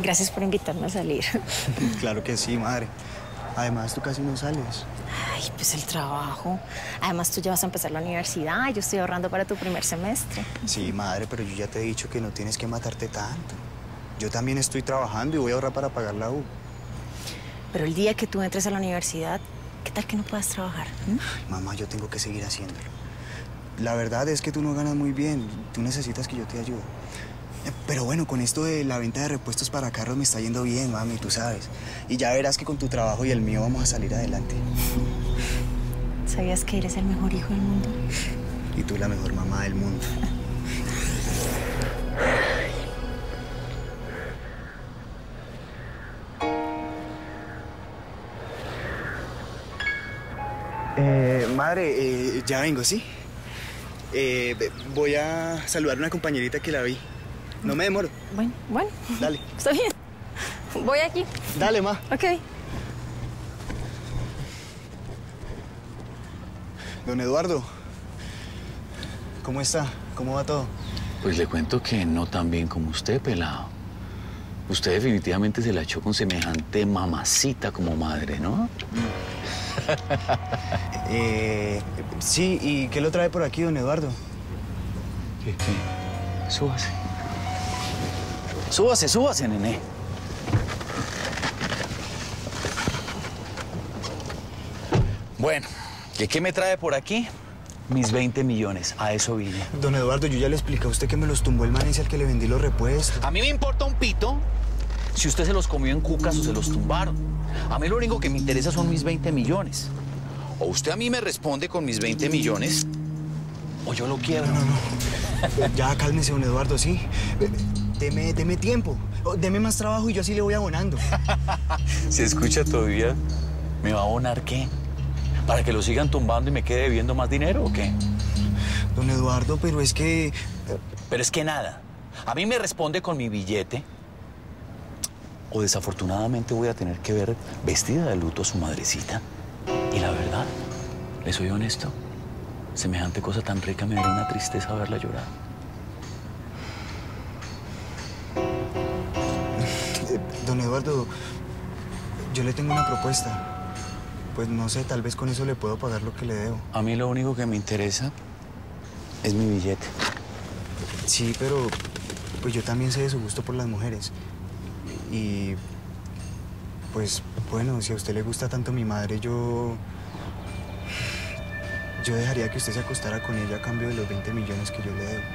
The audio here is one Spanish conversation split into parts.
Gracias por invitarme a salir. Claro que sí, madre. Además, tú casi no sales. Ay, pues el trabajo. Además, tú ya vas a empezar la universidad. Yo estoy ahorrando para tu primer semestre. Sí, madre, pero yo ya te he dicho que no tienes que matarte tanto. Yo también estoy trabajando y voy a ahorrar para pagar la U. Pero el día que tú entres a la universidad, ¿qué tal que no puedas trabajar? Ay, mamá, yo tengo que seguir haciéndolo. La verdad es que tú no ganas muy bien. Tú necesitas que yo te ayude. Pero bueno, con esto de la venta de repuestos para carros me está yendo bien, mami, tú sabes. Y ya verás que con tu trabajo y el mío vamos a salir adelante. ¿Sabías que eres el mejor hijo del mundo? Y tú la mejor mamá del mundo. Madre, ya vengo, ¿sí? Voy a saludar a una compañerita que la vi. No me demoro. Bueno. Dale. Está bien. Voy aquí. Dale, ma. Ok. Don Eduardo, ¿cómo está? ¿Cómo va todo? Pues le cuento que no tan bien como usted, pelado. Usted definitivamente se la echó con semejante mamacita como madre, ¿no? Sí, ¿y qué lo trae por aquí, don Eduardo? ¿Qué? Súbase. Súbase, nené. Bueno, ¿qué me trae por aquí? Mis 20 millones, a eso vine. Don Eduardo, yo ya le expliqué a usted que me los tumbó el man ese al que le vendí los repuestos. A mí me importa un pito si usted se los comió en cucas o se los tumbaron. A mí lo único que me interesa son mis 20 millones. O usted a mí me responde con mis 20 millones, o yo lo quiebro. No. Ya, cálmese, don Eduardo, ¿sí? Deme tiempo. Deme más trabajo y yo así le voy abonando. ¿Se escucha todavía? ¿Me va a abonar qué? ¿Para que lo sigan tumbando y me quede debiendo más dinero o qué? Don Eduardo, pero es que... Pero es que nada. A mí me responde con mi billete. O desafortunadamente voy a tener que ver vestida de luto a su madrecita. Y la verdad, le soy honesto, semejante cosa tan rica me daría una tristeza verla llorar. Don Eduardo, yo le tengo una propuesta. Pues no sé, tal vez con eso le puedo pagar lo que le debo. A mí lo único que me interesa es mi billete. Sí, pero pues yo también sé de su gusto por las mujeres. Y pues bueno, si a usted le gusta tanto mi madre, yo dejaría que usted se acostara con ella a cambio de los 20 millones que yo le debo.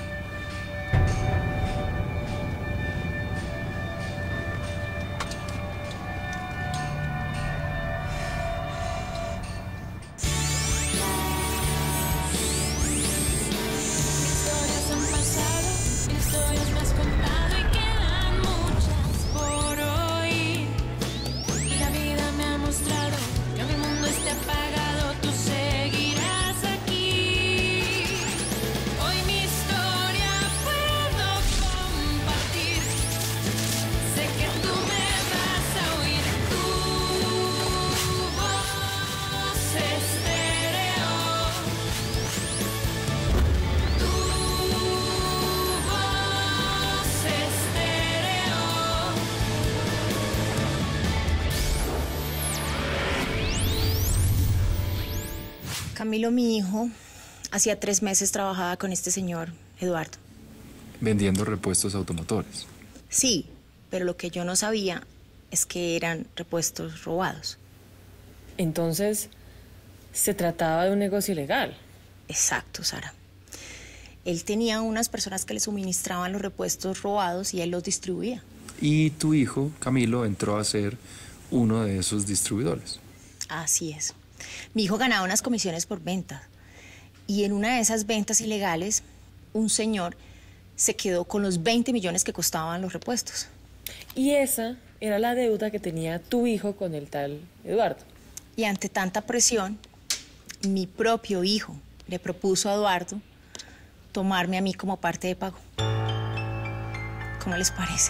Camilo, mi hijo, hacía 3 meses trabajaba con este señor, Eduardo. Vendiendo repuestos automotores. Sí, pero lo que yo no sabía es que eran repuestos robados. Entonces, se trataba de un negocio ilegal. Exacto, Sara. Él tenía unas personas que le suministraban los repuestos robados y él los distribuía. Y tu hijo, Camilo, entró a ser uno de esos distribuidores. Así es. Mi hijo ganaba unas comisiones por venta. Y en una de esas ventas ilegales, un señor se quedó con los 20 millones que costaban los repuestos. Y esa era la deuda que tenía tu hijo con el tal Eduardo. Y ante tanta presión, mi propio hijo le propuso a Eduardo tomarme a mí como parte de pago. ¿Cómo les parece?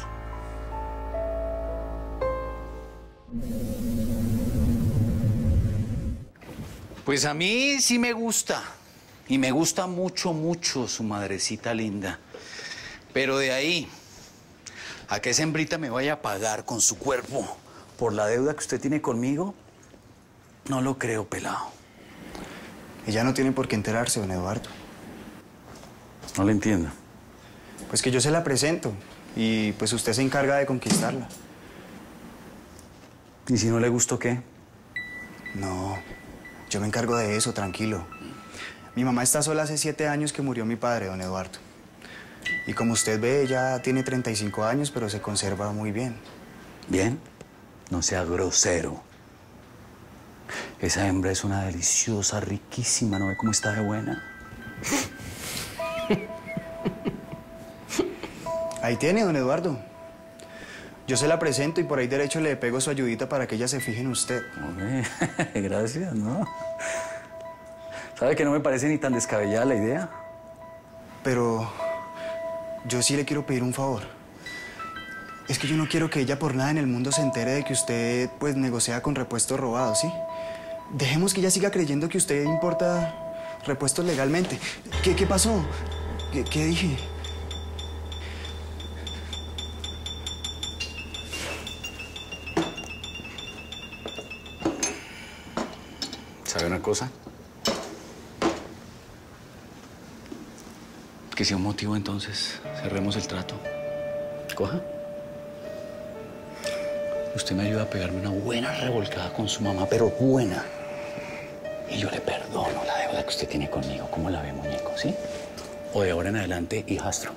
Pues a mí sí me gusta. Y me gusta mucho, mucho su madrecita linda. Pero de ahí ¿A qué esa hembrita me vaya a pagar con su cuerpo por la deuda que usted tiene conmigo? No lo creo, pelado. Ella no tiene por qué enterarse, don Eduardo. No le entiendo. Pues que yo se la presento y pues usted se encarga de conquistarla. ¿Y si no le gustó qué? No, yo me encargo de eso, tranquilo. Mi mamá está sola hace 7 años que murió mi padre, don Eduardo. Y como usted ve, ella tiene 35 años, pero se conserva muy bien. ¿Bien? No sea grosero. Esa hembra es una deliciosa, riquísima. ¿No ve cómo está de buena? Ahí tiene, don Eduardo. Yo se la presento y por ahí derecho le pego su ayudita para que ella se fije en usted. Hombre, gracias, ¿no? ¿Sabe que no me parece ni tan descabellada la idea? Pero yo sí le quiero pedir un favor. Es que yo no quiero que ella por nada en el mundo se entere de que usted, pues, negocia con repuestos robados, ¿sí? Dejemos que ella siga creyendo que usted importa repuestos legalmente. ¿Qué pasó? ¿Qué dije? ¿Sabe una cosa? Que sea un motivo, entonces, cerremos el trato. Coja. Usted me ayuda a pegarme una buena revolcada con su mamá, pero buena. Y yo le perdono la deuda que usted tiene conmigo. ¿Cómo la ve, muñeco? ¿Sí? O de ahora en adelante, hijastro.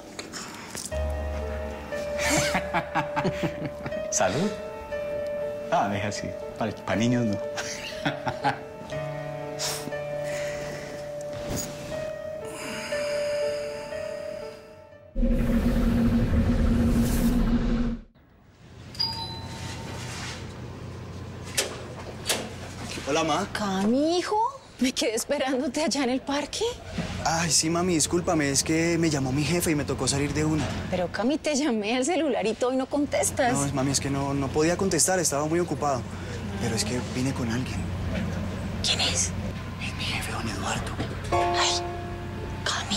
¿Salud? Ah, deja así. Para niños no. Hola, ma. Cami, hijo, me quedé esperándote allá en el parque. Ay, sí, mami, discúlpame. Es que me llamó mi jefe y me tocó salir de una. Pero Cami, te llamé al celular y todo y no contestas. No, mami, es que no podía contestar. Estaba muy ocupado. Pero es que vine con alguien. ¿Quién es? Es mi jefe, don Eduardo. Ay, Cami.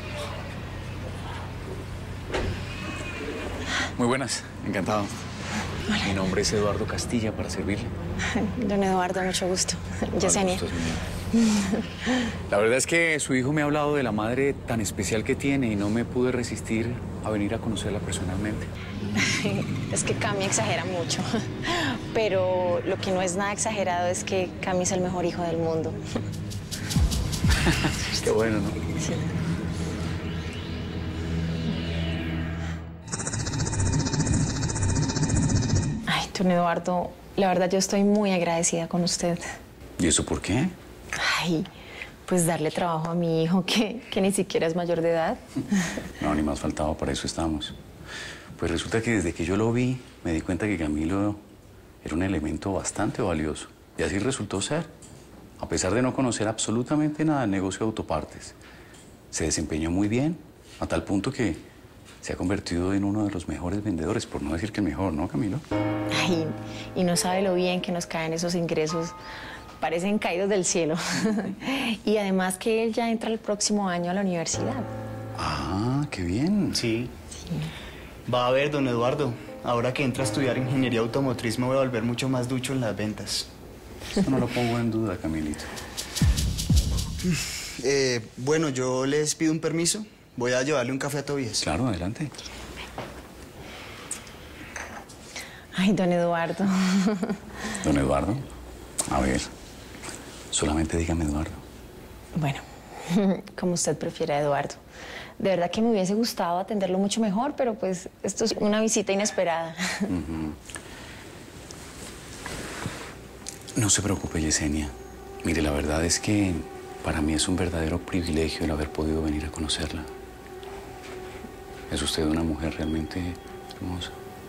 Muy buenas, encantado. Hola. Mi nombre es Eduardo Castilla, para servirle. Don Eduardo, mucho gusto. Yesenia. Gusto es mío. La verdad es que su hijo me ha hablado de la madre tan especial que tiene y no me pude resistir a venir a conocerla personalmente. Es que Cami exagera mucho. Pero lo que no es nada exagerado es que Cami es el mejor hijo del mundo. Qué bueno, ¿no? Sí. Ay, don Eduardo, la verdad yo estoy muy agradecida con usted. ¿Y eso por qué? Ay, pues darle trabajo a mi hijo que ni siquiera es mayor de edad. No, ni más faltaba, para eso estamos. Pues resulta que desde que yo lo vi, me di cuenta que Camilo era un elemento bastante valioso. Y así resultó ser. A pesar de no conocer absolutamente nada del negocio de autopartes, se desempeñó muy bien, a tal punto que se ha convertido en uno de los mejores vendedores, por no decir que el mejor, ¿no, Camilo? Ay, y no sabe lo bien que nos caen esos ingresos. Parecen caídos del cielo. Y además que él ya entra el próximo año a la universidad. Ah, qué bien. Sí. Va a ver, don Eduardo. Ahora que entra a estudiar ingeniería automotriz me voy a volver mucho más ducho en las ventas. Eso no lo pongo en duda, Camilito. Bueno, yo les pido un permiso. Voy a llevarle un café a Tobías. Claro, adelante. Ay, don Eduardo. Don Eduardo, a ver, solamente dígame Eduardo. Bueno, como usted prefiera, Eduardo. De verdad que me hubiese gustado atenderlo mucho mejor, pero pues esto es una visita inesperada. No se preocupe, Yesenia. Mire, la verdad es que para mí es un verdadero privilegio el haber podido venir a conocerla. Es usted una mujer realmente hermosa.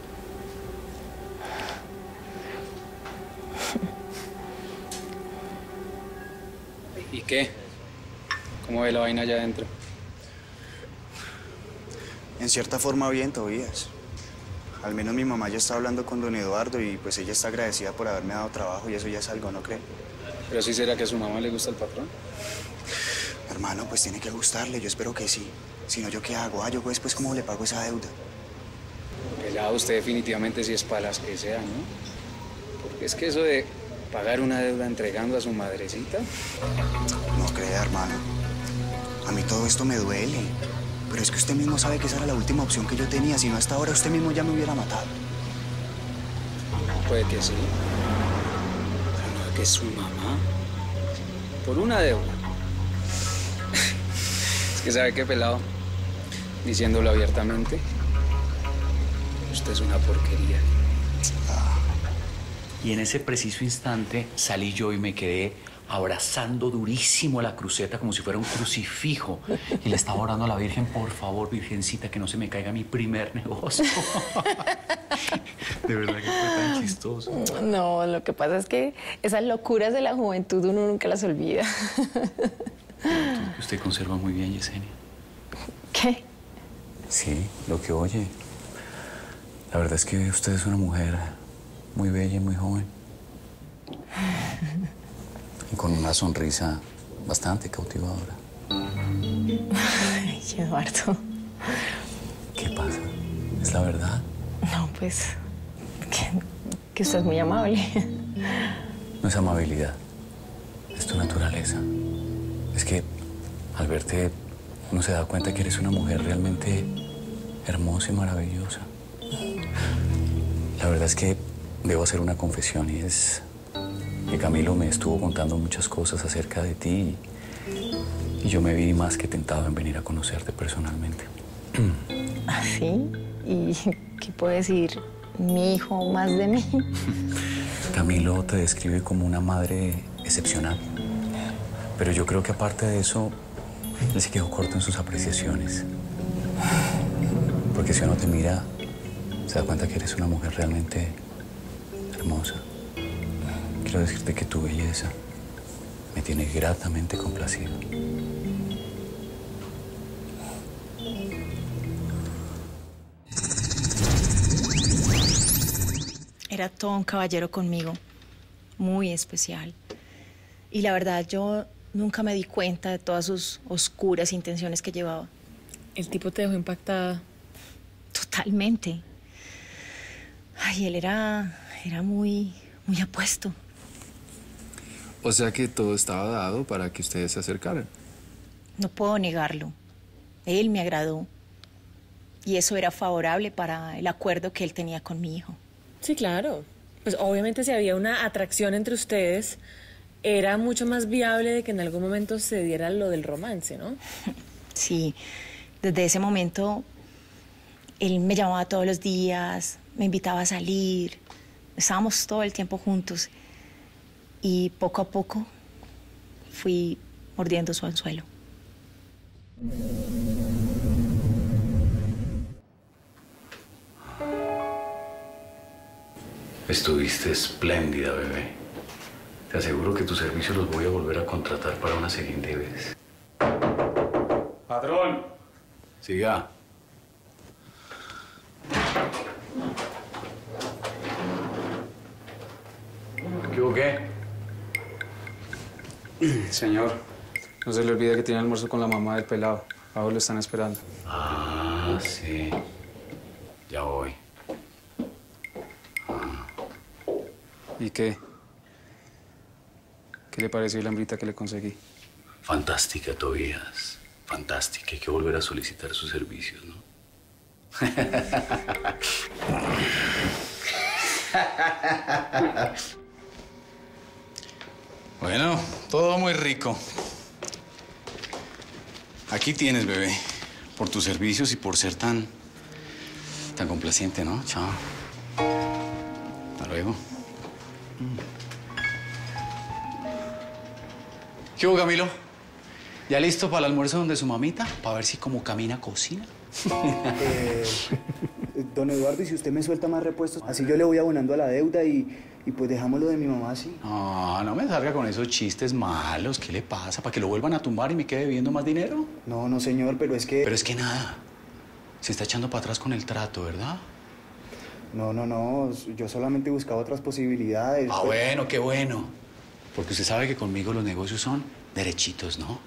¿Y qué? ¿Cómo ve la vaina allá adentro? En cierta forma bien, Tobías. Al menos mi mamá ya está hablando con don Eduardo y pues ella está agradecida por haberme dado trabajo y eso ya es algo, ¿no cree? ¿Pero sí será que a su mamá le gusta el patrón? Hermano, pues tiene que gustarle, yo espero que sí. Si no, ¿yo qué hago? Yo después, ¿cómo le pago esa deuda? Pelado, usted definitivamente sí es para las que sea, ¿no? Porque es que eso de pagar una deuda entregando a su madrecita... No crea, hermano. A mí todo esto me duele. Pero es que usted mismo sabe que esa era la última opción que yo tenía. Si no, hasta ahora usted mismo ya me hubiera matado. Puede que sí. Pero no, que es su mamá. Por una deuda. Es que sabe qué, pelado, diciéndolo abiertamente, usted es una porquería. Y en ese preciso instante salí yo y me quedé abrazando durísimo a la cruceta como si fuera un crucifijo. Y le estaba orando a la Virgen, por favor, Virgencita, que no se me caiga mi primer negocio. De verdad que fue tan chistoso. No, lo que pasa es que esas locuras de la juventud uno nunca las olvida. Usted conserva muy bien, Yesenia. ¿Qué? Sí, lo que oye. La verdad es que usted es una mujer muy bella y muy joven. Y con una sonrisa bastante cautivadora. Ay, Eduardo. ¿Qué pasa? ¿Es la verdad? No, pues, que usted es muy amable. No es amabilidad, es tu naturaleza. Es que al verte uno se da cuenta que eres una mujer realmente hermosa y maravillosa. La verdad es que debo hacer una confesión y es que Camilo me estuvo contando muchas cosas acerca de ti y yo me vi más que tentado en venir a conocerte personalmente. ¿Ah, sí? ¿Y qué puede decir mi hijo más de mí? Camilo te describe como una madre excepcional, pero yo creo que aparte de eso, él se quedó corto en sus apreciaciones. Porque si uno te mira, se da cuenta que eres una mujer realmente hermosa. Quiero decirte que tu belleza me tiene gratamente complacido. Era todo un caballero conmigo, muy especial. Y la verdad, yo nunca me di cuenta de todas sus oscuras intenciones que llevaba. El tipo te dejó impactada. Totalmente. Ay, él era muy apuesto. O sea que todo estaba dado para que ustedes se acercaran. No puedo negarlo. Él me agradó. Y eso era favorable para el acuerdo que él tenía con mi hijo. Sí, claro. Pues obviamente si había una atracción entre ustedes, era mucho más viable de que en algún momento se diera lo del romance, ¿no? Sí, desde ese momento él me llamaba todos los días, me invitaba a salir, estábamos todo el tiempo juntos y poco a poco fui mordiendo su anzuelo. Estuviste espléndida, bebé. Te aseguro que tus servicios los voy a volver a contratar para una siguiente vez. ¡Patrón! Siga. ¿Me equivoqué? Señor, no se le olvide que tiene almuerzo con la mamá del pelado. Abajo lo están esperando. Ah, sí. Ya voy. ¿Y qué? ¿Qué le pareció la hambrita que le conseguí? Fantástica, Tobías. Fantástica. Hay que volver a solicitar sus servicios, ¿no? Bueno, todo muy rico. Aquí tienes, bebé. Por tus servicios y por ser tan complaciente, ¿no? Chao. Hasta luego. ¿Qué hubo, Camilo? ¿Ya listo para el almuerzo donde su mamita? Para ver si como camina, cocina. Don Eduardo, y si usted me suelta más repuestos, así yo le voy abonando a la deuda y pues dejamos lo de mi mamá así. No, no me salga con esos chistes malos. ¿Qué le pasa? ¿Para que lo vuelvan a tumbar y me quede debiendo más dinero? No, no, señor, pero es que... Pero es que nada. Se está echando para atrás con el trato, ¿verdad? No, yo solamente buscaba otras posibilidades. Ah, bueno, qué bueno. Porque usted sabe que conmigo los negocios son derechitos, ¿no?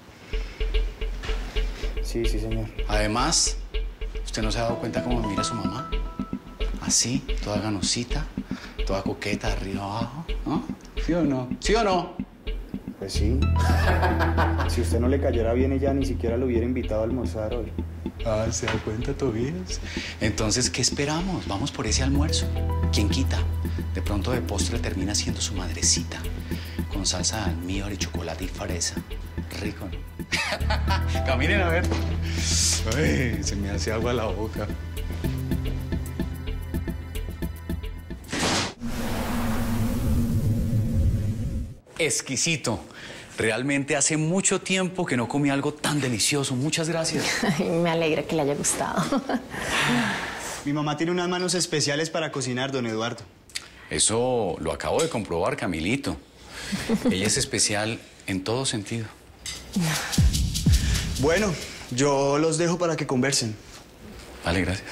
Sí, señor. Además, ¿usted no se ha dado cuenta cómo me mira su mamá? Así, toda ganosita, toda coqueta, arriba abajo, ¿no? ¿Sí o no? ¿Sí o no? Pues sí. Si usted no le cayera bien, ella ni siquiera lo hubiera invitado a almorzar hoy. Ah, ¿se da cuenta, Tobías? Entonces, ¿qué esperamos? Vamos por ese almuerzo. ¿Quién quita? De pronto de postre termina siendo su madrecita, con salsa de almíbar y chocolate y fresa. Rico, ¿no? Caminen a ver. Ay, se me hace agua la boca. Exquisito. Realmente hace mucho tiempo que no comí algo tan delicioso. Muchas gracias. Ay, me alegra que le haya gustado. Mi mamá tiene unas manos especiales para cocinar, don Eduardo. Eso lo acabo de comprobar, Camilito. Ella es especial en todo sentido. Bueno, yo los dejo para que conversen. Vale, gracias.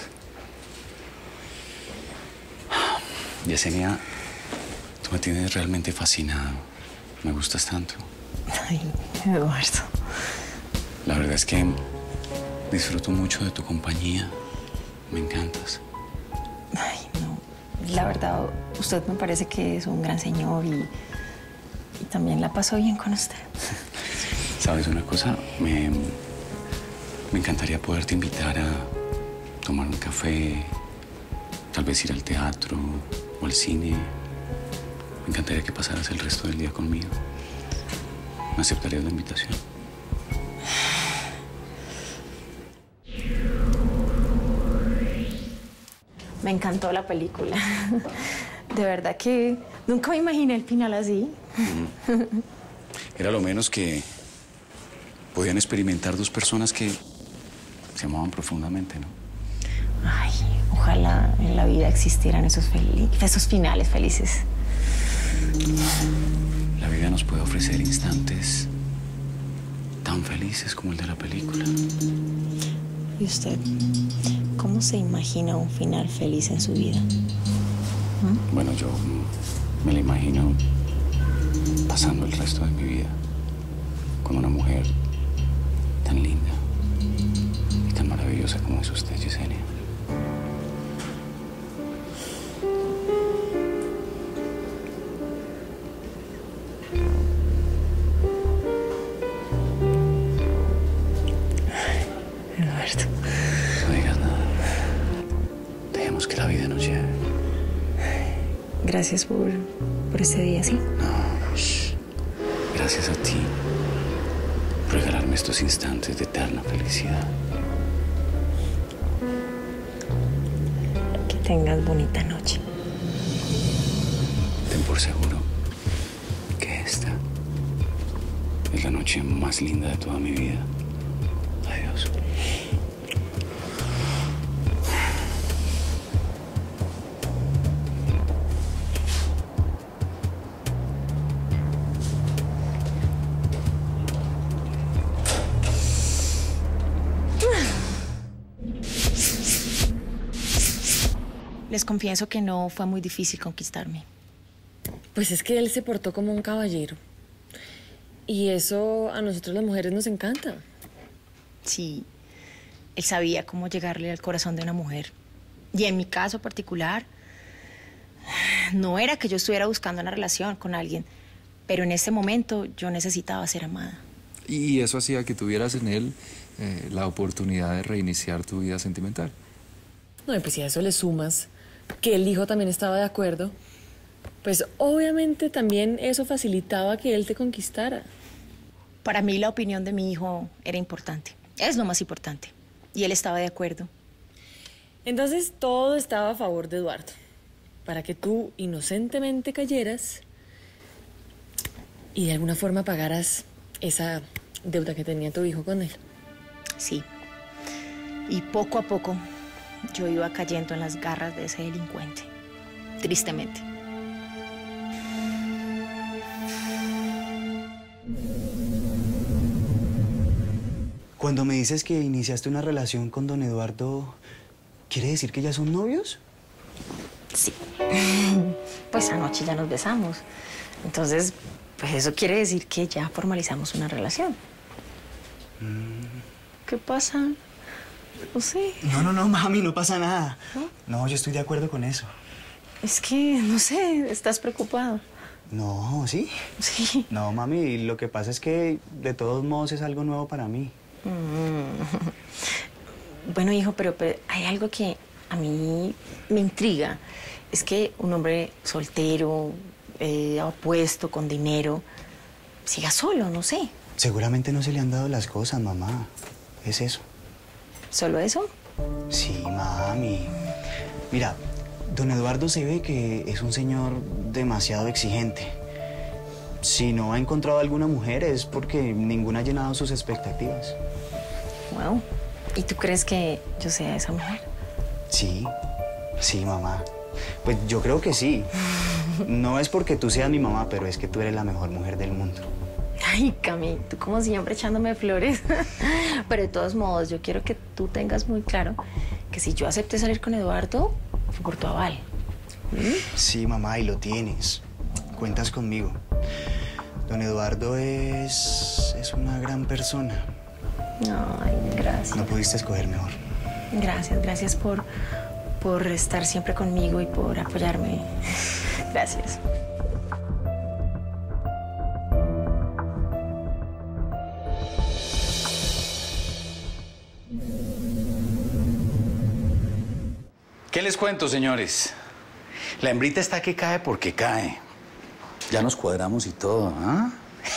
Yesenia, tú me tienes realmente fascinado. Me gustas tanto. Ay, Eduardo. La verdad es que disfruto mucho de tu compañía. Me encantas. Ay, no. La verdad, usted me parece que es un gran señor y también la pasó bien con usted. ¿Sabes una cosa? Me encantaría poderte invitar a tomar un café, tal vez ir al teatro o al cine. Me encantaría que pasaras el resto del día conmigo. ¿Me aceptarías la invitación? Me encantó la película. De verdad que nunca me imaginé el final así. Era lo menos que podían experimentar dos personas que se amaban profundamente, ¿no? Ay, ojalá en la vida existieran esos finales felices. La vida nos puede ofrecer instantes tan felices como el de la película. ¿Y usted cómo se imagina un final feliz en su vida? Bueno, yo me la imagino pasando el resto de mi vida con una mujer tan linda y tan maravillosa como es usted, Yesenia. Eduardo. No digas nada. Dejemos que la vida nos lleve. Gracias por este día, ¿sí? No, shh. Gracias a ti por regalarme estos instantes de eterna felicidad. Que tengas bonita noche. Ten por seguro que esta es la noche más linda de toda mi vida. Adiós. Les confieso que no fue muy difícil conquistarme. Pues es que él se portó como un caballero. Y eso a nosotros las mujeres nos encanta. Sí, él sabía cómo llegarle al corazón de una mujer. Y en mi caso particular, no era que yo estuviera buscando una relación con alguien, pero en ese momento yo necesitaba ser amada. Y eso hacía que tuvieras en él la oportunidad de reiniciar tu vida sentimental. No, y pues si a eso le sumas que el hijo también estaba de acuerdo, pues obviamente también eso facilitaba que él te conquistara. Para mí la opinión de mi hijo era importante. Es lo más importante. Y él estaba de acuerdo. Entonces todo estaba a favor de Eduardo, para que tú inocentemente cayeras y de alguna forma pagaras esa deuda que tenía tu hijo con él. Sí. Y poco a poco yo iba cayendo en las garras de ese delincuente. Tristemente. Cuando me dices que iniciaste una relación con don Eduardo, ¿quiere decir que ya son novios? Sí. Pues anoche ya nos besamos. Entonces, pues eso quiere decir que ya formalizamos una relación. ¿Qué pasa? No sé. No, mami, no pasa nada. No, yo estoy de acuerdo con eso. Es que, no sé, estás preocupado. No, ¿sí? Sí. No, mami, lo que pasa es que de todos modos es algo nuevo para mí. Bueno, hijo, pero hay algo que a mí me intriga. Es que un hombre soltero, apuesto, con dinero, siga solo, no sé. Seguramente no se le han dado las cosas, mamá. Es eso. ¿Solo eso? Sí, mami. Mira, don Eduardo se ve que es un señor demasiado exigente. Si no ha encontrado alguna mujer es porque ninguna ha llenado sus expectativas. Wow. ¿Y tú crees que yo sea esa mujer? Sí, mamá. Pues yo creo que sí. No es porque tú seas mi mamá, pero es que tú eres la mejor mujer del mundo. Ay, Cami, tú como siempre echándome flores. Pero de todos modos, yo quiero que tú tengas muy claro que si yo acepté salir con Eduardo, fue por tu aval. Sí, mamá, y lo tienes. Cuentas conmigo. Don Eduardo es una gran persona. Ay, gracias. No pudiste escoger mejor. Gracias por estar siempre conmigo y por apoyarme. Gracias. ¿Qué les cuento, señores? La hembrita está que cae porque cae. Ya nos cuadramos y todo, ¿ah?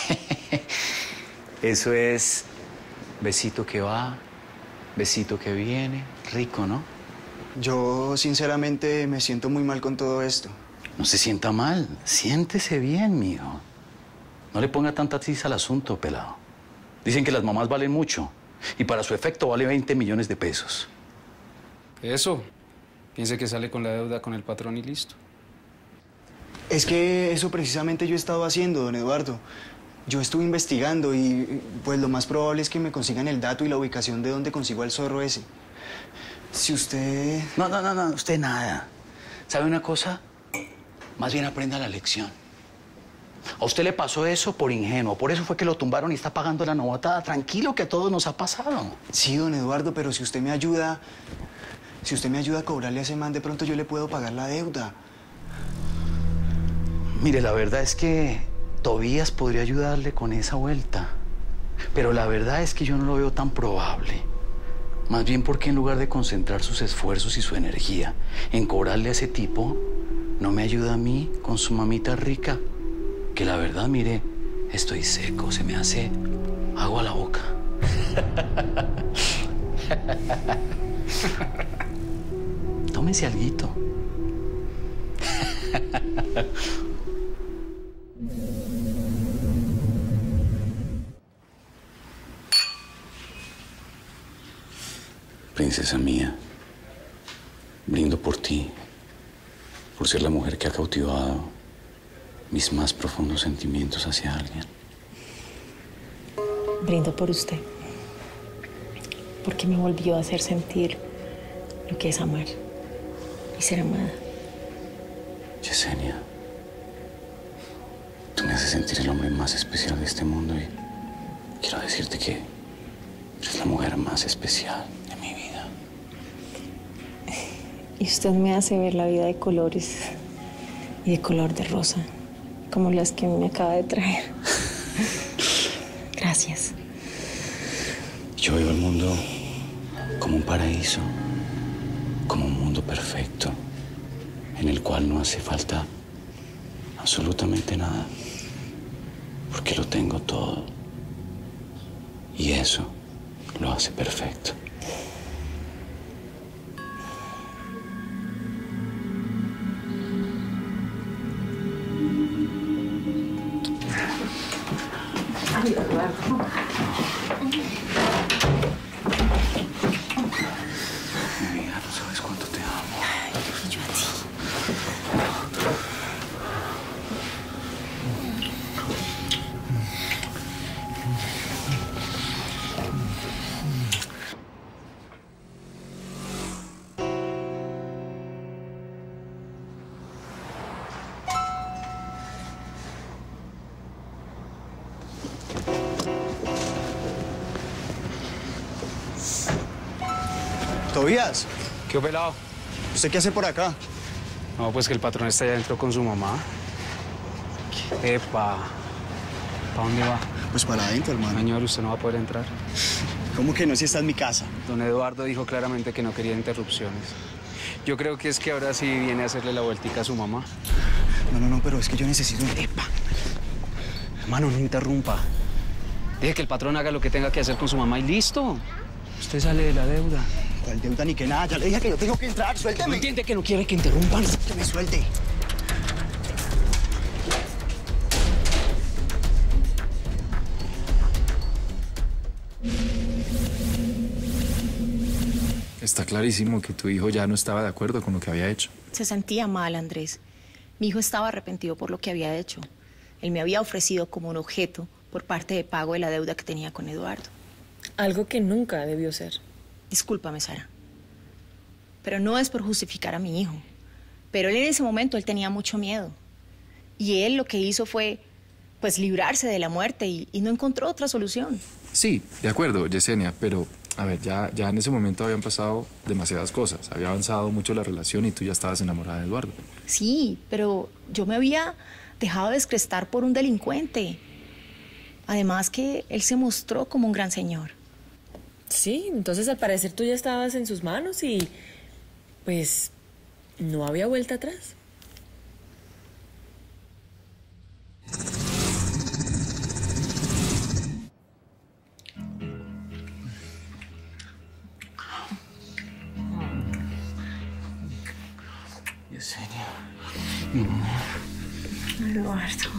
Eso es besito que va, besito que viene. Rico, ¿no? Yo, sinceramente, me siento muy mal con todo esto. No se sienta mal. Siéntese bien, mijo. No le ponga tanta tiza al asunto, pelado. Dicen que las mamás valen mucho. Y para su efecto vale 20 millones de pesos. Eso. Piense que sale con la deuda con el patrón y listo. Es que eso precisamente yo he estado haciendo, don Eduardo. Yo estuve investigando y pues lo más probable es que me consigan el dato y la ubicación de donde consigo al zorro ese. Si usted... No, usted nada. ¿Sabe una cosa? Más bien aprenda la lección. A usted le pasó eso por ingenuo. Por eso fue que lo tumbaron y está pagando la novatada. Tranquilo, que a todos nos ha pasado. Sí, don Eduardo, pero si usted me ayuda... Si usted me ayuda a cobrarle a ese man, de pronto yo le puedo pagar la deuda. Mire, la verdad es que Tobías podría ayudarle con esa vuelta. Pero la verdad es que yo no lo veo tan probable. Más bien porque en lugar de concentrar sus esfuerzos y su energía en cobrarle a ese tipo, no me ayuda a mí con su mamita rica. Que la verdad, mire, estoy seco, se me hace agua a la boca. Tómese alguito. Princesa mía, brindo por ti, por ser la mujer que ha cautivado mis más profundos sentimientos hacia alguien. Brindo por usted, porque me volvió a hacer sentir lo que es amar y ser amada. Yesenia, tú me haces sentir el hombre más especial de este mundo y quiero decirte que eres la mujer más especial de mi vida. Y usted me hace ver la vida de colores y de color de rosa, como las que me acaba de traer. Gracias. Yo veo el mundo como un paraíso, como un mundo perfecto, en el cual no hace falta absolutamente nada, porque lo tengo todo. Y eso lo hace perfecto. Ay, Eduardo. Mi vida, no sabes cuánto te amo. Ay, yo a ti. Tobías, ¿Qué pelado? ¿usted qué hace por acá? No, pues que el patrón está allá adentro con su mamá. Epa. ¿Para dónde va? Pues para adentro, hermano. Señor, usted no va a poder entrar. ¿Cómo que no si está en mi casa? Don Eduardo dijo claramente que no quería interrupciones. Yo creo que es que ahora sí viene a hacerle la vueltica a su mamá. No, pero es que yo necesito un... ¡Epa! Hermano, no interrumpa. Deje que el patrón haga lo que tenga que hacer con su mamá y listo. Usted sale de la deuda. ¿Cuál deuda ni que nada? Ya le dije que yo tengo que entrar, ¿No suélteme. entiende que no quiere que interrumpan? Que me suelte. Está clarísimo que tu hijo ya no estaba de acuerdo con lo que había hecho. Se sentía mal, Andrés. Mi hijo estaba arrepentido por lo que había hecho. Él me había ofrecido como un objeto por parte de pago de la deuda que tenía con Eduardo. Algo que nunca debió ser. Discúlpame, Sara. Pero no es por justificar a mi hijo. Pero él en ese momento, él tenía mucho miedo. Y él lo que hizo fue, pues, librarse de la muerte y no encontró otra solución. Sí, de acuerdo, Yesenia, pero a ver, ya en ese momento habían pasado demasiadas cosas. Había avanzado mucho la relación y tú ya estabas enamorada de Eduardo. Sí, pero yo me había dejado descrestar por un delincuente. Además que él se mostró como un gran señor. Sí, entonces al parecer tú ya estabas en sus manos y pues no había vuelta atrás. Yesenia. Eduardo.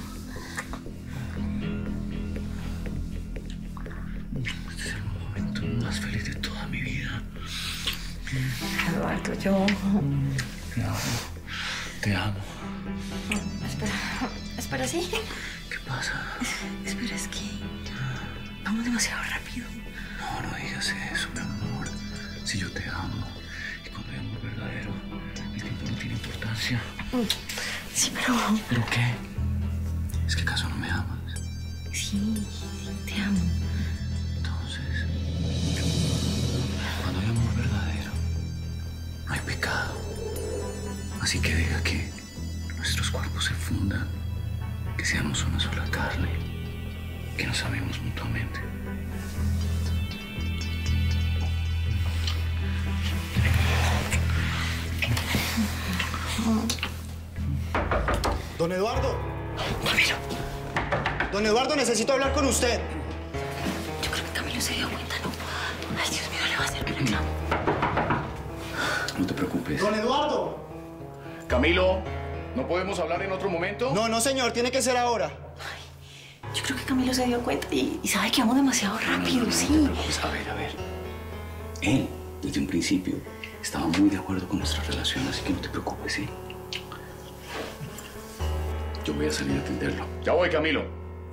Este es el momento más feliz de toda mi vida. Eduardo, yo... Te amo. Te amo. Espera, ¿sí? ¿Qué pasa? Espera, es que vamos demasiado rápido. No, no digas eso, mi amor. Si yo te amo, y cuando hay amor verdadero, el tiempo no tiene importancia. Sí, pero... ¿Pero qué? ¿Es que acaso no me amas? Sí, te amo. Entonces, cuando hay amor verdadero, no hay pecado. Así que diga que nuestros cuerpos se fundan, que seamos una sola carne, que nos amemos mutuamente. Don Eduardo. Camilo. Don Eduardo, necesito hablar con usted. Yo creo que Camilo se dio cuenta, ¿no? Ay, Dios mío, le va a hacer el reclamo. No te preocupes. Don Eduardo. Camilo, ¿no podemos hablar en otro momento? No, señor, tiene que ser ahora. Yo creo que Camilo se dio cuenta y sabe que vamos demasiado rápido, sí. Pues a ver. Él, desde un principio, estaba muy de acuerdo con nuestra relación, así que no te preocupes, ¿sí? Yo voy a salir a atenderlo. Ya voy, Camilo.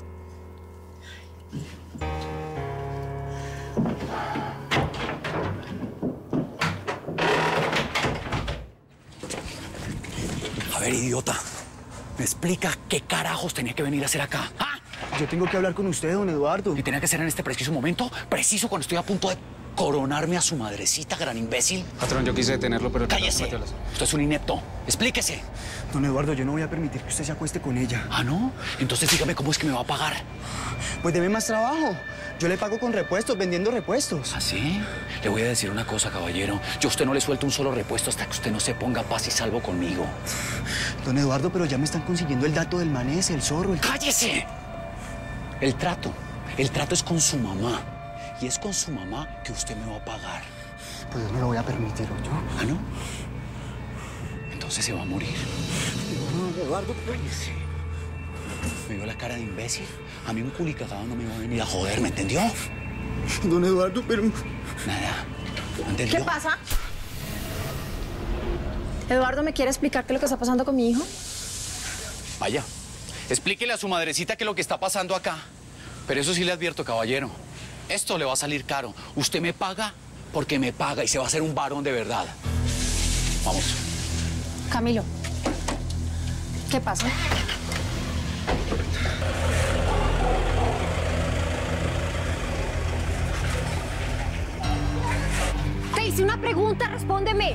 A ver, idiota. ¿Me explica qué carajos tenía que venir a hacer acá? ¿Ah? Yo tengo que hablar con usted, don Eduardo. ¿Y tenía que ser en este preciso momento? ¿Preciso cuando estoy a punto de coronarme a su madrecita, gran imbécil? Patrón, yo quise detenerlo, pero... ¡Cállese! Usted es un inepto. Explíquese. Don Eduardo, yo no voy a permitir que usted se acueste con ella. ¿Ah, no? Entonces dígame cómo es que me va a pagar. Pues deme más trabajo. Yo le pago con repuestos, vendiendo repuestos. ¿Ah, sí? Le voy a decir una cosa, caballero. Yo a usted no le suelto un solo repuesto hasta que usted no se ponga paz y salvo conmigo. Don Eduardo, pero ya me están consiguiendo el dato del manés, el zorro, el... ¡Cállese! El trato es con su mamá. Y es con su mamá que usted me va a pagar. Pues yo no lo voy a permitir, ¿oyó? ¿Ah, no? Entonces se va a morir. No, Eduardo, Cállese. ¿Me vio la cara de imbécil? A mí un culicagado no me va a venir a joder, ¿me entendió? Don Eduardo, pero... Nada. ¿Entendió? ¿Qué pasa? Eduardo, ¿me quiere explicar qué es lo que está pasando con mi hijo? Vaya, explíquele a su madrecita qué es lo que está pasando acá. Pero eso sí le advierto, caballero. Esto le va a salir caro. Usted me paga porque me paga y se va a hacer un varón de verdad. Vamos. Camilo, ¿qué pasa? ¿Qué hice una pregunta, respóndeme.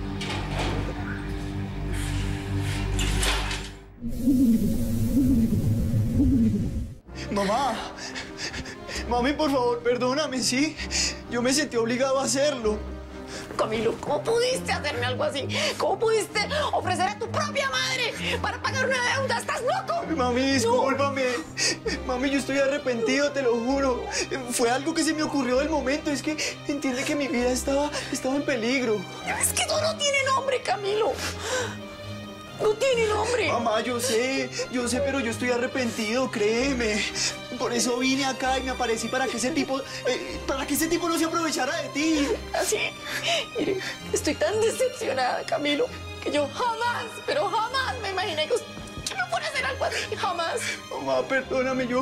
Mamá, mami, por favor, perdóname, ¿sí? Yo me sentí obligado a hacerlo. Camilo, ¿cómo pudiste hacerme algo así? ¿Cómo pudiste ofrecer a tu propia madre para pagar una deuda? ¿Estás loco? Mami, discúlpame. Mami, yo estoy arrepentido, te lo juro. Fue algo que se me ocurrió del momento. Es que entiende que mi vida estaba en peligro. Es que eso no tiene nombre, Camilo. No tiene nombre. Mamá, yo sé, pero yo estoy arrepentido, créeme. Por eso vine acá y me aparecí para que ese tipo no se aprovechara de ti. Así, mire, estoy tan decepcionada, Camilo, que yo jamás, pero jamás me imaginé que me fuera a hacer algo así, jamás. Mamá, perdóname, yo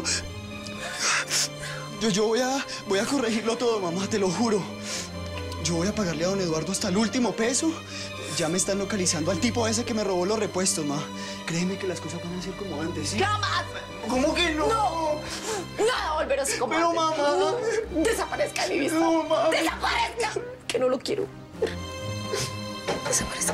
voy a corregirlo todo, mamá, te lo juro. Yo voy a pagarle a don Eduardo hasta el último peso. Ya me están localizando al tipo ese que me robó los repuestos, ma. Créeme que las cosas van a ser como antes, ¿sí? ¡Jamás! ¿Cómo que no? ¡No! Nada volverá a ser como Pero, antes. mamá... No, desaparezca de mi vista. No, mami. ¡Desaparezca! Que no lo quiero. Desaparezca.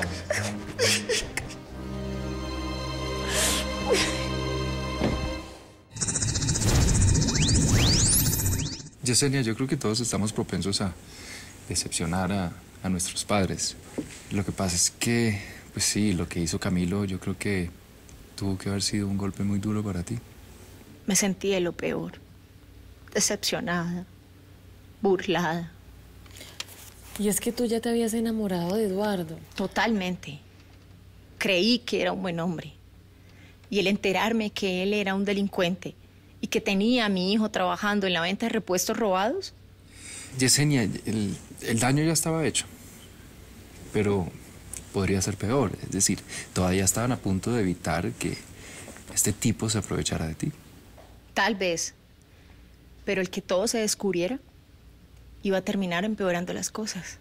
Yesenia, yo creo que todos estamos propensos a decepcionar a nuestros padres. Lo que pasa es que, pues sí, lo que hizo Camilo, yo creo que tuvo que haber sido un golpe muy duro para ti. Me sentí de lo peor. Decepcionada, burlada. Y es que tú ya te habías enamorado de Eduardo. Totalmente. Creí que era un buen hombre. Y el enterarme que él era un delincuente y que tenía a mi hijo trabajando en la venta de repuestos robados. Yesenia, el daño ya estaba hecho, pero podría ser peor. Es decir, todavía estaban a punto de evitar que este tipo se aprovechara de ti. Tal vez, pero el que todo se descubriera iba a terminar empeorando las cosas.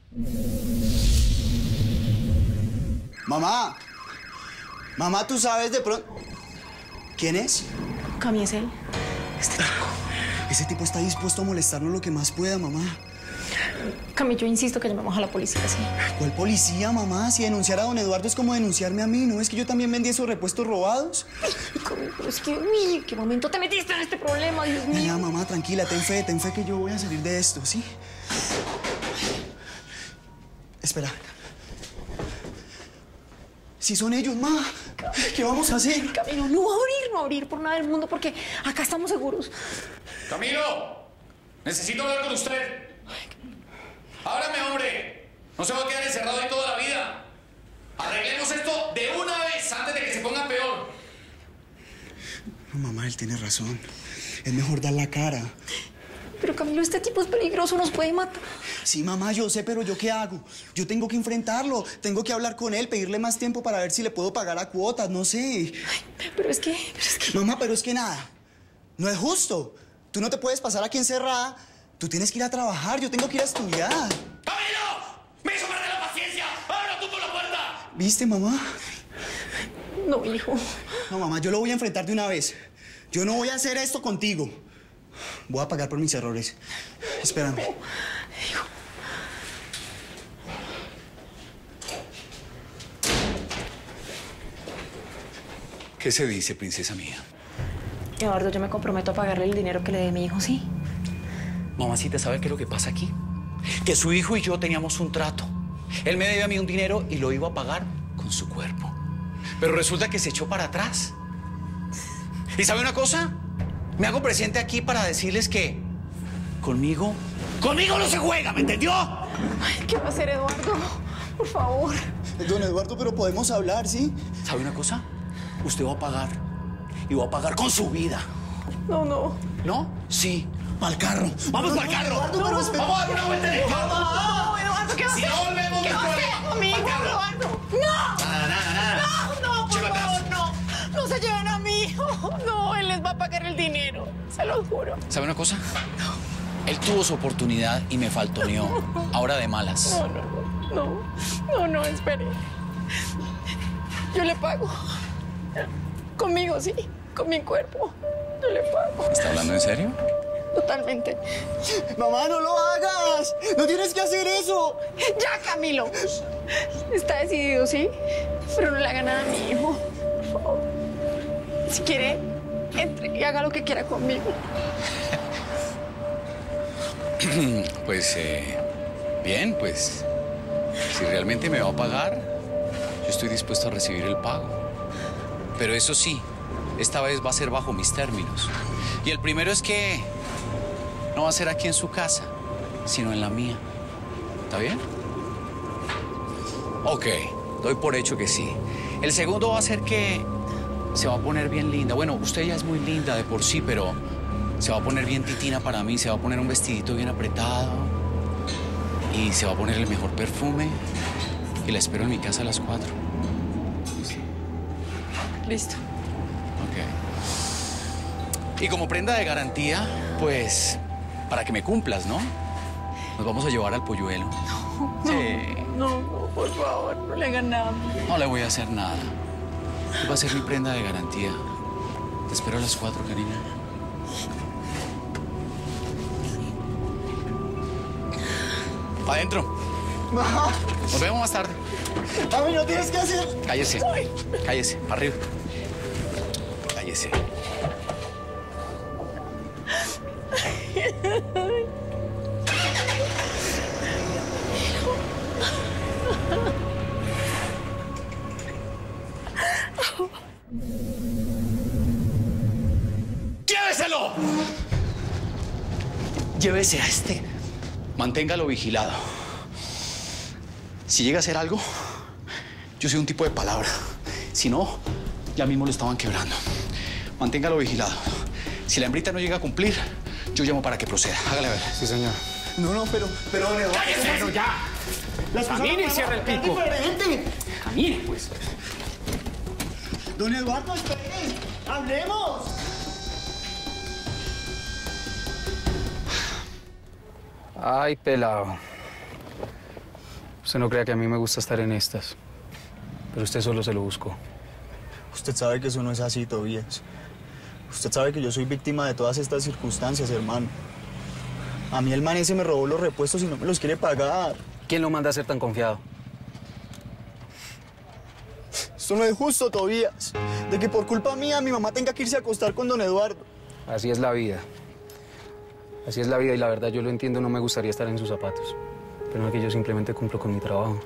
Mamá, tú sabes de pronto... ¿Quién es? Cami, es él. Ese tipo está dispuesto a molestarnos lo que más pueda, mamá. Cami, yo insisto que llamemos a la policía, sí. ¿Cuál policía, mamá? Si denunciar a don Eduardo es como denunciarme a mí, ¿no? ¿Es que yo también vendí esos repuestos robados? Cami, pero es que, uy, ¿en qué momento te metiste en este problema, Dios mío? Mira, mamá, tranquila, ten fe que yo voy a salir de esto, ¿sí? Espera. Si son ellos, ma, ¿qué vamos a hacer? Camilo, no abrir por nada del mundo, porque acá estamos seguros. ¡Camilo! Necesito hablar con usted. ¡Ábrame, hombre! No se va a quedar encerrado ahí toda la vida. Arreglemos esto de una vez antes de que se ponga peor. No, mamá, él tiene razón. Es mejor dar la cara. Pero Camilo, este tipo es peligroso, nos puede matar. Sí, mamá, yo sé, pero ¿yo qué hago? Yo tengo que enfrentarlo, tengo que hablar con él, pedirle más tiempo para ver si le puedo pagar a cuotas, no sé. Ay, pero es que... Mamá, pero es que nada. No es justo. Tú no te puedes pasar aquí encerrada. Tú tienes que ir a trabajar, yo tengo que ir a estudiar. ¡Camilo! ¡Me hizo perder la paciencia! ¡Ábrelo tú por la puerta! ¿Viste, mamá? No, hijo. No, mamá, yo lo voy a enfrentar de una vez. Yo no voy a hacer esto contigo. Voy a pagar por mis errores. Espérame. Hijo. ¿Qué se dice, princesa mía? Eduardo, yo me comprometo a pagarle el dinero que le dé a mi hijo, ¿sí? Mamacita, ¿sabe qué es lo que pasa aquí? Que su hijo y yo teníamos un trato. Él me debía a mí un dinero y lo iba a pagar con su cuerpo. Pero resulta que se echó para atrás. ¿Y sabe una cosa? Me hago presente aquí para decirles que conmigo no se juega, ¿me entendió? Ay, ¿qué va a hacer, Eduardo? Por favor. Don Eduardo, pero podemos hablar, ¿sí? ¿Sabe una cosa? Usted va a pagar. Y va a pagar con su vida. No, no. ¿No? Sí. Para el carro. ¡Vamos para el carro! Eduardo, pero ¡Vamos a dar una vuelta en el carro! No, Eduardo, ¿qué va a hacer? Si no volvemos, ¿Qué va a hacer conmigo, Eduardo? ¡No! Nada. No, por Llévate. favor, no. No se lleven a mi hijo. No, él les va a pagar el dinero. Se lo juro. ¿Sabe una cosa? Él tuvo su oportunidad y me faltoneó. Ahora de malas. No, espere. Yo le pago. Conmigo, sí. Con mi cuerpo. Yo le pago. ¿Está hablando en serio? Totalmente. Mamá, no lo hagas. No tienes que hacer eso. ¡Ya, Camilo! Está decidido, ¿sí? Pero no le haga nada a mi hijo. Por favor. Si quiere, entre y haga lo que quiera conmigo. Pues, bien, pues, si realmente me va a pagar, yo estoy dispuesto a recibir el pago. Pero eso sí, esta vez va a ser bajo mis términos. Y el primero es que no va a ser aquí en su casa, sino en la mía. ¿Está bien? Ok, doy por hecho que sí. El segundo va a ser que se va a poner bien linda. Bueno, usted ya es muy linda de por sí, pero se va a poner bien titina para mí. Se va a poner un vestidito bien apretado. Y se va a poner el mejor perfume. Y la espero en mi casa a las 4. Listo. Ok. Y como prenda de garantía, pues, para que me cumplas, ¿no? Nos vamos a llevar al polluelo. No, Sí. no, por favor, no le hagan nada. No le voy a hacer nada. Va a ser mi prenda de garantía. Te espero a las 4, cariño. Adentro. Nos vemos más tarde. Mami, no tienes que hacer. Cállese. Cállese. Arriba. Cállese. ¡Lléveselo! Llévese a este. Manténgalo vigilado. Si llega a hacer algo, yo soy un tipo de palabra. Si no, ya mismo lo estaban quebrando. Manténgalo vigilado. Si la hembrita no llega a cumplir, yo llamo para que proceda. Hágale a ver. Sí, señor. No, pero ¡Cállese! Bueno, ya. Las cosas Camine y no van a cierre el pasar pico. diferente. Camine, pues. Don Eduardo, espere. ¡Hablemos! Ay, pelado. Usted no crea que a mí me gusta estar en estas. Pero usted solo se lo buscó. Usted sabe que eso no es así, Tobías. Usted sabe que yo soy víctima de todas estas circunstancias, hermano. A mí el man ese me robó los repuestos y no me los quiere pagar. ¿Quién lo manda a ser tan confiado? Esto no es justo, Tobías. De que por culpa mía mi mamá tenga que irse a acostar con don Eduardo. Así es la vida. Así es la vida y la verdad yo lo entiendo, no me gustaría estar en sus zapatos. Pero no es que yo simplemente cumplo con mi trabajo.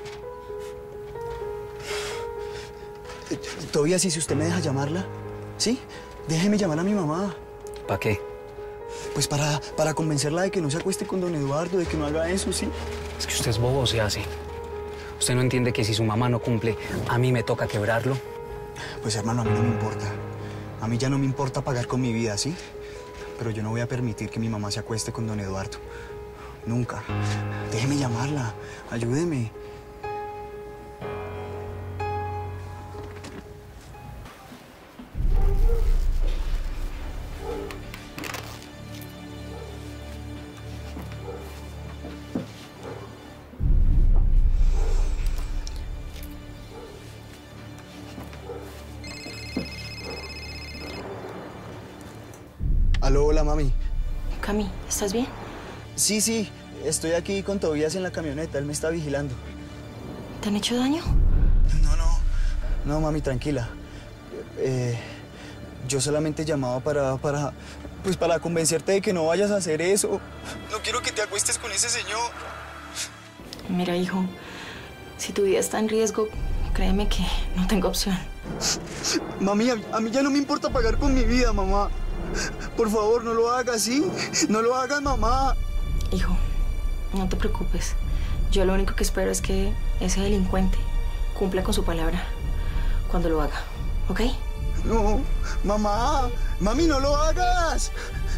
Tobías, ¿y si usted me deja llamarla? ¿Sí? Déjeme llamar a mi mamá. ¿Para qué? Pues para convencerla de que no se acueste con don Eduardo, de que no haga eso, ¿sí? Es que usted es bobo o se hace. ¿Usted no entiende que si su mamá no cumple, a mí me toca quebrarlo? Pues hermano, a mí no me importa. A mí ya no me importa pagar con mi vida, ¿sí? Pero yo no voy a permitir que mi mamá se acueste con don Eduardo. Nunca. Déjeme llamarla. Ayúdeme. Aló, hola, mami. Cami, ¿estás bien? Sí, estoy aquí con Tobías en la camioneta. Él me está vigilando. ¿Te han hecho daño? No, mami, tranquila. Yo solamente llamaba para convencerte de que no vayas a hacer eso. No quiero que te acuestes con ese señor. Mira, hijo, si tu vida está en riesgo, créeme que no tengo opción. Mami, a mí ya no me importa pagar con mi vida, mamá. Por favor, no lo hagas, ¿sí? No lo hagas, mamá. Hijo, no te preocupes. Yo lo único que espero es que ese delincuente cumpla con su palabra cuando lo haga, ¿ok? No, mamá. Mami, no lo hagas.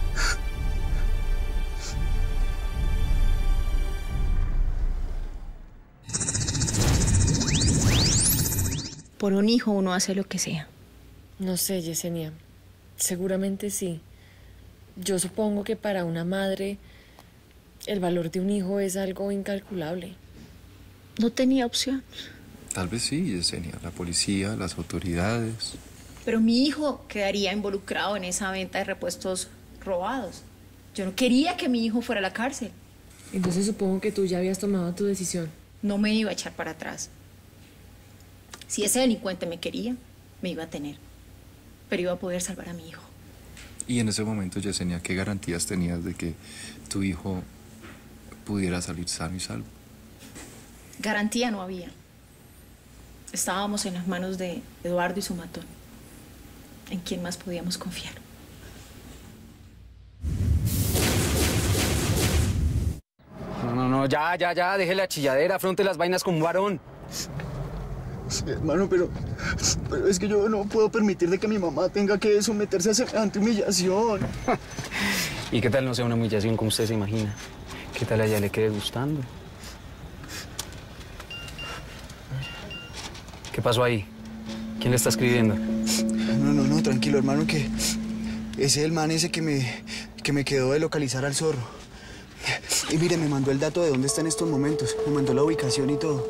Por un hijo uno hace lo que sea. No sé, Yesenia. Seguramente sí. Yo supongo que para una madre el valor de un hijo es algo incalculable. No tenía opción. Tal vez sí, Yesenia. La policía, las autoridades. Pero mi hijo quedaría involucrado en esa venta de repuestos robados. Yo no quería que mi hijo fuera a la cárcel. Entonces supongo que tú ya habías tomado tu decisión. No me iba a echar para atrás. Si ese delincuente me quería, me iba a tener. Pero iba a poder salvar a mi hijo. Y en ese momento, Yesenia, ¿qué garantías tenías de que tu hijo pudiera salir sano y salvo? Garantía no había. Estábamos en las manos de Eduardo y su matón. ¿En quién más podíamos confiar? No, ya, deje la chilladera, afronte las vainas como un varón. Sí, hermano, pero es que yo no puedo permitir de que mi mamá tenga que someterse a semejante humillación. ¿Y qué tal no sea una humillación como usted se imagina? ¿Qué tal a ella le quede gustando? ¿Qué pasó ahí? ¿Quién le está escribiendo? No, tranquilo, hermano, que ese es el man ese que me quedó de localizar al zorro. Y mire, me mandó el dato de dónde está en estos momentos. Me mandó la ubicación y todo.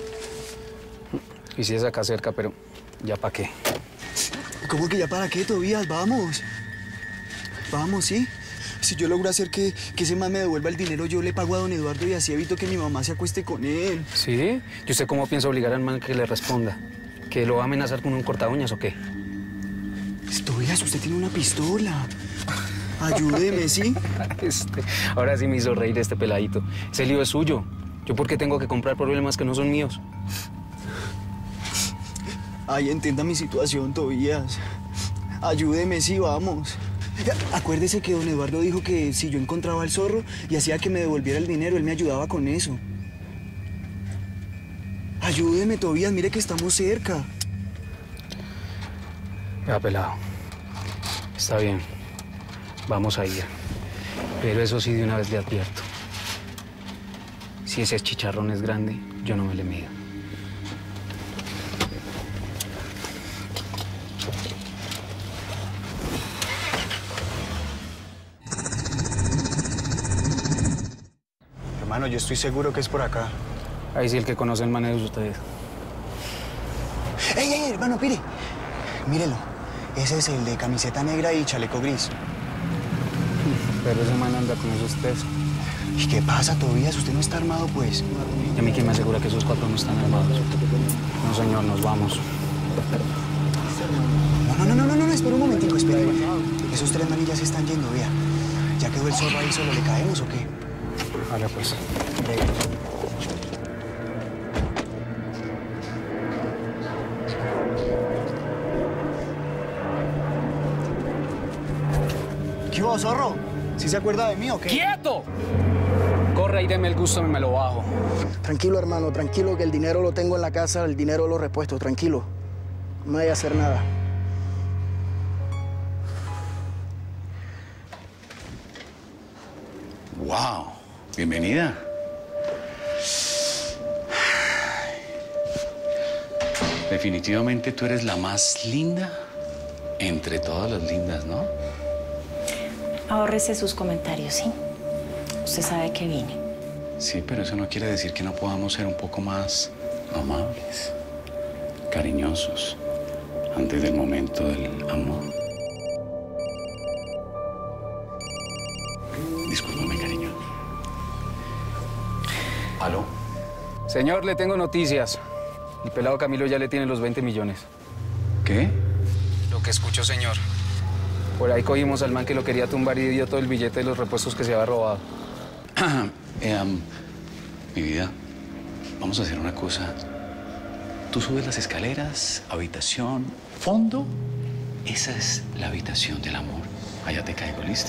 Y si es acá cerca, pero ¿ya para qué? ¿Cómo que ya para qué, Tobías? Vamos. Vamos, ¿sí? Si yo logro hacer que ese man me devuelva el dinero, yo le pago a don Eduardo y así evito que mi mamá se acueste con él. ¿Sí? ¿Y usted cómo piensa obligar al man que le responda? ¿Que lo va a amenazar con un corta uñas o qué? Tobías, usted tiene una pistola. Ayúdeme, ¿sí? Ahora sí me hizo reír este peladito. Ese lío es suyo. ¿Yo por qué tengo que comprar problemas que no son míos? Ay, entienda mi situación, Tobías. Ayúdeme, sí, vamos. Acuérdese que don Eduardo dijo que si yo encontraba al zorro y hacía que me devolviera el dinero, él me ayudaba con eso. Ayúdeme, Tobías, mire que estamos cerca. Ya, pelado. Está bien. Vamos a ir. Pero eso sí, de una vez le advierto. Si ese chicharrón es grande, yo no me le mido. Hermano, yo estoy seguro que es por acá. Ahí sí el que conoce el manejo es usted. ¡Ey, hermano, mire! Mírelo. Ese es el de camiseta negra y chaleco gris. Pero ese man anda con esos tres. ¿Y qué pasa, Tobías? ¿Usted no está armado, pues? ¿Y a mí quién me asegura que esos cuatro no están armados? No, señor, nos vamos. No, espera un momentico, espere. Esos tres manillas se están yendo, vea. ¿Ya quedó el zorro ahí solo? ¿Le caemos o qué? Vale, pues. ¿Qué hubo, zorro? ¿Sí se acuerda de mí o qué? ¡Quieto! Corre y deme el gusto y me lo bajo. Tranquilo, hermano, tranquilo, que el dinero lo tengo en la casa, el dinero lo repuesto, tranquilo. No hay que hacer nada. ¡Wow! Bienvenida. Definitivamente tú eres la más linda entre todas las lindas, ¿no? Ahórrese sus comentarios, ¿sí? Usted sabe que vine. Sí, pero eso no quiere decir que no podamos ser un poco más amables, cariñosos, antes del momento del amor. Discúlpame, cariño. ¿Aló? Señor, le tengo noticias. El pelado Camilo ya le tiene los 20 millones. ¿Qué? Lo que escucho, señor. Por ahí cogimos al man que lo quería tumbar y dio todo el billete de los repuestos que se había robado. Mi vida, vamos a hacer una cosa. Tú subes las escaleras, habitación, fondo. Esa es la habitación del amor. Allá te caigo, ¿listo?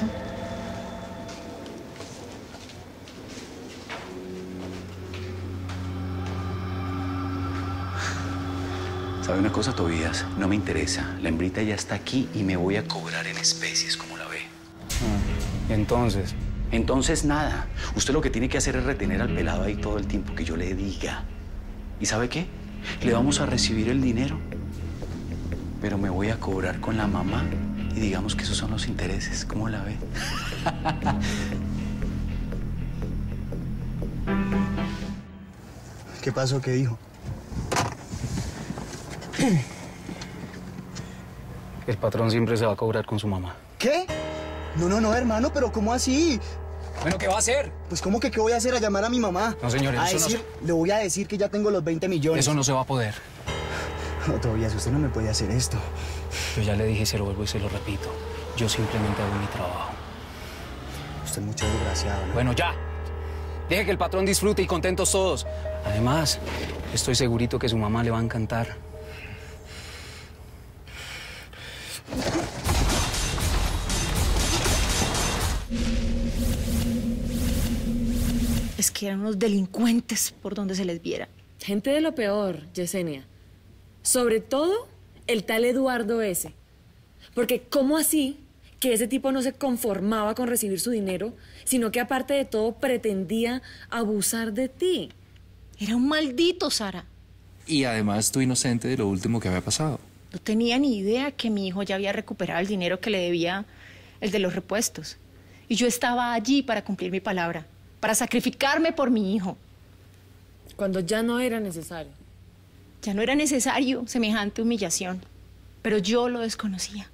¿Sabe una cosa, Tobías? No me interesa. La hembrita ya está aquí y me voy a cobrar en especies, como la ve. Entonces... Entonces, nada. Usted lo que tiene que hacer es retener al pelado ahí todo el tiempo que yo le diga. ¿Y sabe qué? Le vamos a recibir el dinero, pero me voy a cobrar con la mamá y digamos que esos son los intereses. ¿Cómo la ve? ¿Qué pasó? ¿Qué dijo? El patrón siempre se va a cobrar con su mamá. ¿Qué? No, hermano, pero ¿cómo así? Bueno, ¿qué va a hacer? Pues ¿cómo que qué voy a hacer? A llamar a mi mamá. No, señor, a eso no decir, le voy a decir que ya tengo los 20 millones. Eso no se va a poder. No, Tobías, usted no me puede hacer esto. Yo ya le dije, se lo vuelvo y se lo repito. Yo simplemente hago mi trabajo. Usted es mucho desgraciado, ¿no? Bueno, ya. Deje que el patrón disfrute y contentos todos. Además, estoy segurito que su mamá le va a encantar. Es que eran unos delincuentes por donde se les viera. Gente de lo peor, Yesenia. Sobre todo el tal Eduardo ese. Porque ¿cómo así que ese tipo no se conformaba con recibir su dinero, sino que aparte de todo pretendía abusar de ti? Era un maldito, Sara. Y además tú inocente de lo último que había pasado. No tenía ni idea que mi hijo ya había recuperado el dinero que le debía el de los repuestos. Y yo estaba allí para cumplir mi palabra, para sacrificarme por mi hijo. Cuando ya no era necesario. Ya no era necesario semejante humillación, pero yo lo desconocía.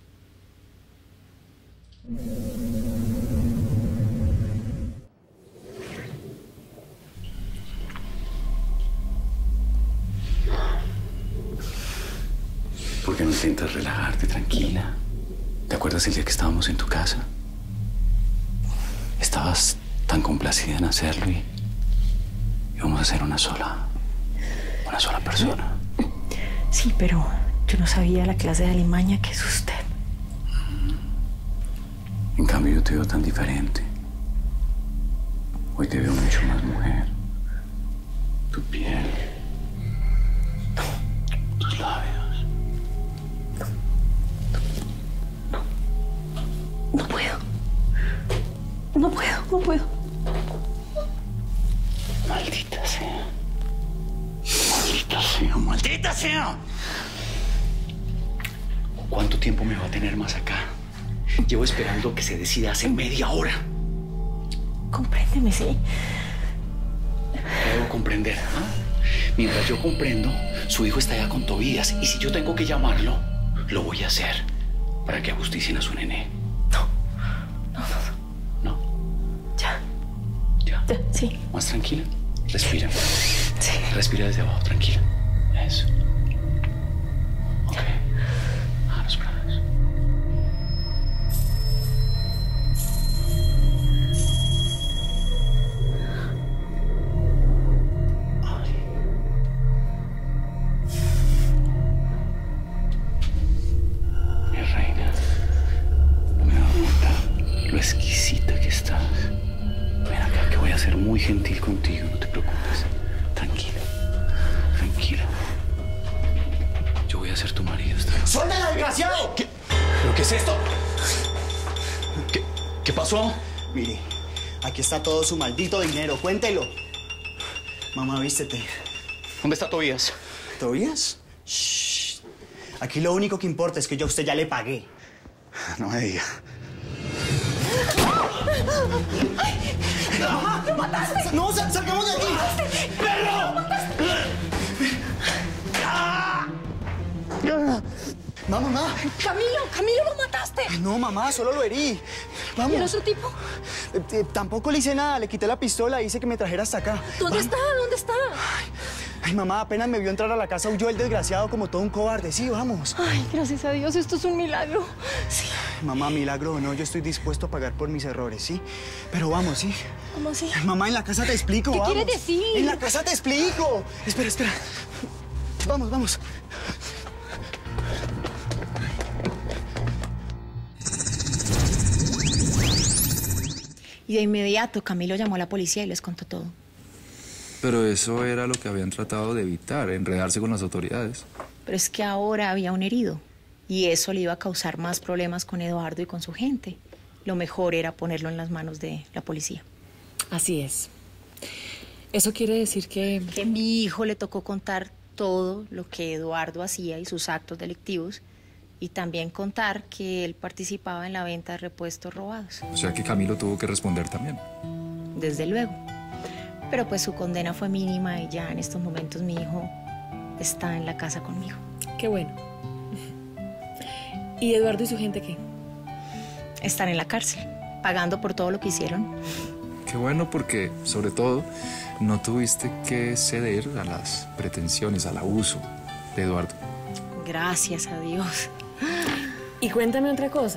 ¿Por qué no intentas relajarte, tranquila? ¿Te acuerdas el día que estábamos en tu casa? Estabas tan complacida en hacerlo y íbamos a ser una sola persona. Sí, pero yo no sabía la clase de alimaña que es usted. En cambio, yo te veo tan diferente. Hoy te veo mucho más mujer. Tu piel. Tus labios. No puedo. No puedo. Maldita sea. ¡Maldita sea! ¿Cuánto tiempo me va a tener más acá? Llevo esperando que se decida hace media hora. Compréndeme, sí. ¿Qué debo comprender? Mientras yo comprendo, su hijo está allá con Tobías. Y si yo tengo que llamarlo, lo voy a hacer para que ajusticien a su nené. ¿No? Ya, sí. ¿Más tranquila? Respira. Sí. Respira desde abajo, tranquila. Eso. Ok. A los brazos. Ay. Mi reina, no me he dado cuenta lo exquisita que estás. Ven acá, que voy a ser muy gentil contigo, no te preocupes. Tranquila. Yo voy a ser tu marido, ¿está bien? ¡Suéltala, desgraciado! ¿Pero qué es esto? ¿Qué pasó? Mire, aquí está todo su maldito dinero, cuéntelo. Mamá, vístete. ¿Dónde está Tobías? ¿Tobías? Shh. Aquí lo único que importa es que yo a usted ya le pagué. No me diga. ¡Mamá! ¡Lo mataste! ¡No, salgamos de aquí! ¡Perro! Mamá. Camilo, lo mataste. No, mamá, solo lo herí. Vamos. ¿Y el otro tipo? Tampoco le hice nada, le quité la pistola y hice que me trajera hasta acá. ¿Dónde está? Ay, mamá, apenas me vio entrar a la casa, huyó el desgraciado como todo un cobarde. Sí, vamos. Ay, gracias a Dios, esto es un milagro. Sí. Mamá, milagro o no, yo estoy dispuesto a pagar por mis errores, ¿sí? Pero vamos, ¿sí? ¿Cómo así? Ay, mamá, en la casa te explico, ¿Qué quieres decir? En la casa te explico. Espera. Vamos. Y de inmediato Camilo llamó a la policía y les contó todo. Pero eso era lo que habían tratado de evitar, enredarse con las autoridades. Pero es que ahora había un herido y eso le iba a causar más problemas con Eduardo y con su gente. Lo mejor era ponerlo en las manos de la policía. Así es. Eso quiere decir que... Que mi hijo le tocó contar todo lo que Eduardo hacía y sus actos delictivos y también contar que él participaba en la venta de repuestos robados. O sea que Camilo tuvo que responder también. Desde luego. Pero pues su condena fue mínima y ya en estos momentos mi hijo está en la casa conmigo. Qué bueno. ¿Y Eduardo y su gente qué? Están en la cárcel, pagando por todo lo que hicieron. Qué bueno, porque, sobre todo, no tuviste que ceder a las pretensiones, al abuso de Eduardo. Gracias a Dios. Y cuéntame otra cosa.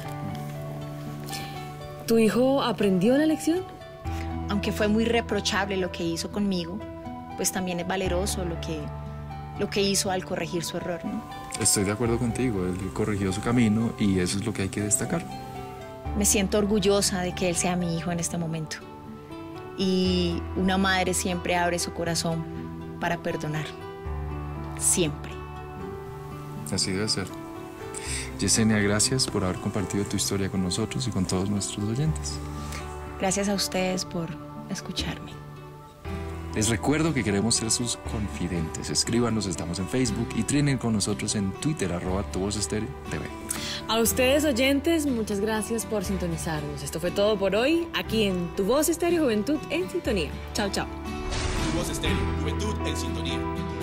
¿Tu hijo aprendió la lección? Aunque fue muy reprochable lo que hizo conmigo, pues también es valeroso lo que hizo al corregir su error, ¿no? Estoy de acuerdo contigo, él corrigió su camino y eso es lo que hay que destacar. Me siento orgullosa de que él sea mi hijo en este momento. Y una madre siempre abre su corazón para perdonar. Siempre. Así debe ser. Yesenia, gracias por haber compartido tu historia con nosotros y con todos nuestros oyentes. Gracias a ustedes por escucharme. Les recuerdo que queremos ser sus confidentes. Escríbanos, estamos en Facebook y trinen con nosotros en Twitter, @tuvozestéreo TV. A ustedes, oyentes, muchas gracias por sintonizarnos. Esto fue todo por hoy, aquí en Tu Voz Estéreo, Juventud en Sintonía. Chao, chao. Tu Voz Estéreo, Juventud en Sintonía.